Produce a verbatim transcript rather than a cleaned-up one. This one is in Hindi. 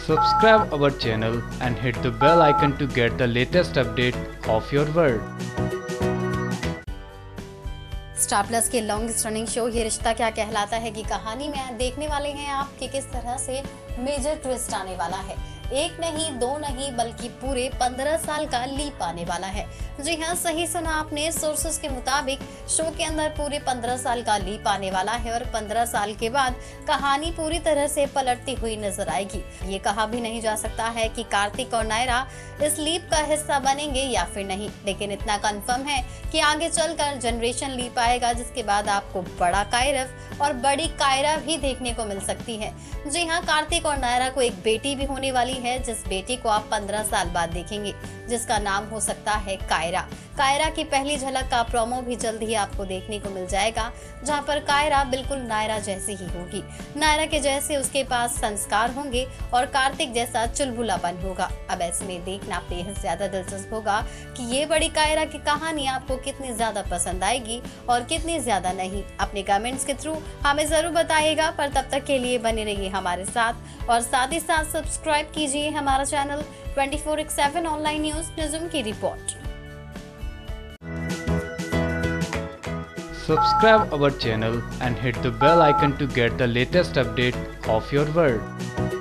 Subscribe our channel and hit the bell icon to get the latest update of your world. Star Plus के longest running show Yeh Rishta क्या कहलाता है की कहानी में देखने वाले हैं आप कि किस तरह से मेजर ट्विस्ट आने वाला है। एक नहीं दो नहीं बल्कि पूरे पंद्रह साल का लीप आने वाला है। जी हाँ, सही सुना आपने। सोर्सेस के मुताबिक शो के अंदर पूरे पंद्रह साल का लीप आने वाला है और पंद्रह साल के बाद कहानी पूरी तरह से पलटती हुई नजर आएगी। ये कहा भी नहीं जा सकता है कि कार्तिक और नायरा इस लीप का हिस्सा बनेंगे या फिर नहीं, लेकिन इतना कंफर्म है कि आगे चलकर जनरेशन लीप आएगा जिसके बाद आपको बड़ा कायरव और बड़ी कायरा भी देखने को मिल सकती है। जी हाँ, कार्तिक और नायरा को एक बेटी भी होने वाली है जिस बेटी को आप पंद्रह साल बाद देखेंगे, जिसका नाम हो सकता है कायरा। कायरा की पहली झलक का प्रोमो भी जल्द ही आपको देखने को मिल जाएगा, जहां पर कायरा बिल्कुल नायरा जैसी ही होगी। नायरा के जैसे उसके पास संस्कार होंगे और कार्तिक जैसा चुलबुलापन होगा। अब ऐसे में देखना बेहद ज्यादा दिलचस्प होगा कि ये बड़ी कायरा की कहानी आपको कितनी ज्यादा पसंद आएगी और कितनी ज्यादा नहीं। अपने कमेंट्स के थ्रू हमें जरूर बताइएगा, पर तब तक के लिए बने रहिए हमारे साथ और साथ ही साथ सब्सक्राइब कीजिए हमारा channel twenty four by seven online news निज़्म की रिपोर्ट। Subscribe our channel and hit the bell icon to get the latest update of your world.